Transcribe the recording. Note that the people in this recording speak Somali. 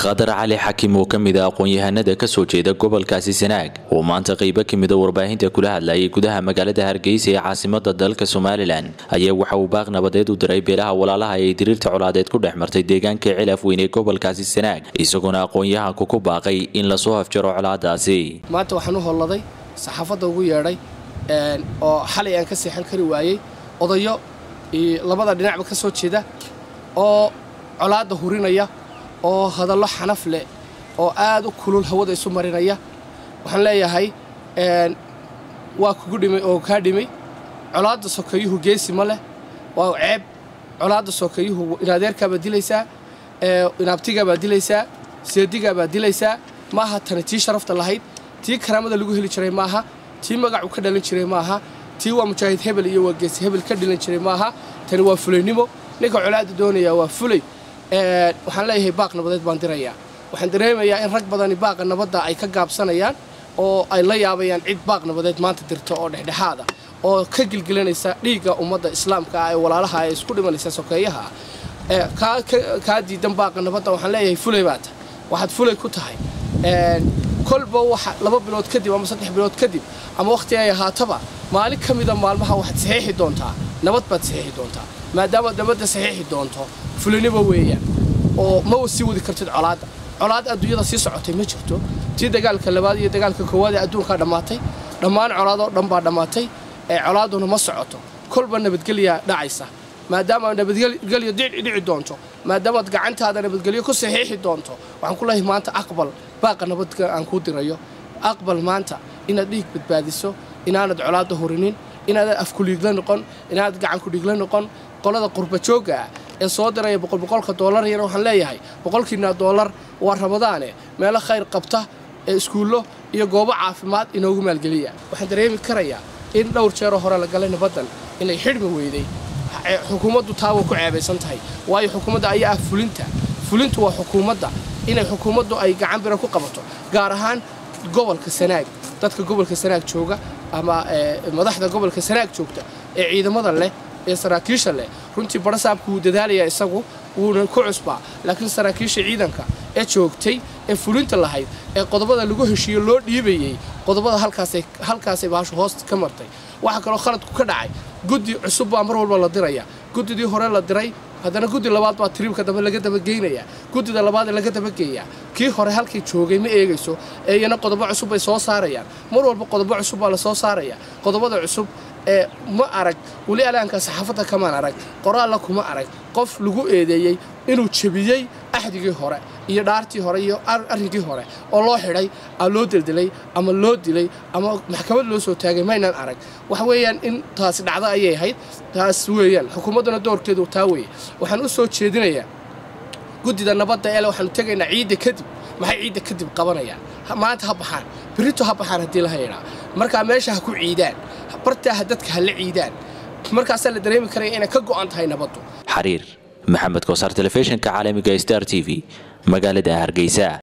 Khadar Ali Hakim oo kamid ah aqoon-yahanada ka soo jeeda gobolkaasi Sanaag oo maanta qayb ka mid ah warbaahinta kula hadlayay gudaha magaalada Hargeysa ee caasimadda dalka Soomaaliland ayaa waxa uu baaq nabadeed u diray beelaha walaalaha ay diriirta colaadeed ku dhexmartay deegaanka Cilaf Weyn ee gobolkaasi Sanaag isaguna aqoon-yahanku ku baaqay in la soo afjaro colaadaasi maanta waxaan u holaday saxaafadda ugu yeedhay oo xalay aan ka seexan kari waayay odayo labada dhinacba ka soo jeeda oo colaada hurinaya oo hadallo xanaf leh oo aad u kulul hawada isu marinaya waxaan leeyahay waa kugu dhimay oo ka dhimay colaada sokeeyuhu geesi ma leh waa ceeb colaada sokeeyuhu inaadeerka badilaysa inaabtiga badilaysa seediga badilaysa maaha tan tii sharafta lahayd tii karaamada lagu heli jiray maaha tii magac uu ka dhalin jiray maaha tii waa mujaahid hebel iyo waa geesi hebel ka dhilan jiray maaha tan waa fulaynimo ninka colaada doonaya waa fulay waxaan leeyahay baaq nabadeed baan dirayaa waxaan dareemayaa in rag badani baaqa nabadda ay ka gaabsanayaan oo ay la yaabayaan cid baaq nabadeed maanta dirto oo dhexdhexaada oo ka gilgilanaysa dhiigga ummadda islaamka ah ee walaalaha ay isku dhimanaysa sokeeyaha ka diidan baaqa nabadda waxaan leeyahay fulay baata waxaad fulay ku tahay kolba waxa 2 bilood kadib ama 3 bilood kadib ama waqti ay ahaataba maalin kamida maalmaha waxaad saxiixi doontaa nabad baad saxiixi doontaa maadaama nabadda saxiixi doonto fulinimo weeyaan oo ma wasi wadi kartid colaad adduunyada sii socotay ma jirto tii dagaalka labaad iyo dagaalka koowaad ee adduunka dhamaatay dhammaan colaadoo dhan baa dhamaatay ee colaaduna ma socoto kolba nabadgelya dhacaysa maadaama nabadgelyo dhici doonto maadaama gacantaada nabadgelyo ku saxiixi doonto waxaan ku leeyahay maanta aqbal baaqa nabadka aan ku dirayo aqbal maanta inaad dhiig badbaadiso inaanad colaada horinin inaad afkuliigla noqon inaad gacan ku dhigla noqon qolada qurba jooga ee soo diray $100 yar waxaan leeyahay $100 waa Ramadaane meel khayr qabta ee iskuulo iyo goobo caafimaad inoogu maalgeliya waxaan dareemi karayaa in dhowr jeer hore la galay nabadan inay xidhmi weyday xukuumaddu taawo ku ceebaysan tahay waayo xukuumadda ayaa fulintu waa xukuumadda inay xukuumaddu ay gacan bira ku qabato gaar ahaan gobolka Sanaag dadka gobolka Sanaag jooga ama madaxda gobolka Sanaag joogta ee ciidamada leh ee saraakiisha leh runtii barasaabku uu dadaalaya isagu uu ku cusbaa laakiin saraakiisha ciidanka ee joogtay ee fulinta lahayd ee qodobada lagu heshiyo loo dhiibayay qodobada halkaas ay baasho hoos ka martay waxa kale oo khalad ku ka dhacay guddi cusub baa mar walba la diraya guddidii hore la diray haddana guddi labaad baa tribka dambe laga daba geynaya guddida labaad laga daba geeyaa kii hore halkii joogay ma eegayso iyana qodobo cusub ay soo saarayaan mar walba qodobo cusub baa la soo saaraya qodobada cusub ma arag wali alaanka saxaafadda kama arag qoraal la kuma arag qof lagu eedeeyay inuu jabiyay ahdigii hore iyo dhaartii hore iyo arrinkii hore oo loo xidhay loo dildilay ama loo dilay ama maxkamad loo soo taagay maynan arag wax weeyaan in taas dhacdo ayay ahayd taas weeyaan xukuumadduna doorkeedu taa weey waxaan u soo jeedinayaa guddida nabadda ee waxaan tagaynaa ciidda kadib maxay ciidda kadib qabanayaan maanta ha baxaan birito ha baxaan hadii la hayraa marka meesha ha ku ciidaan bartaa dadka ha la ciidaan markaas la dareemi karay inay ka go'an tahay nabaddu xariir maxamed koosar telefishinka caalamiga Star TV magaalada Hargeysa.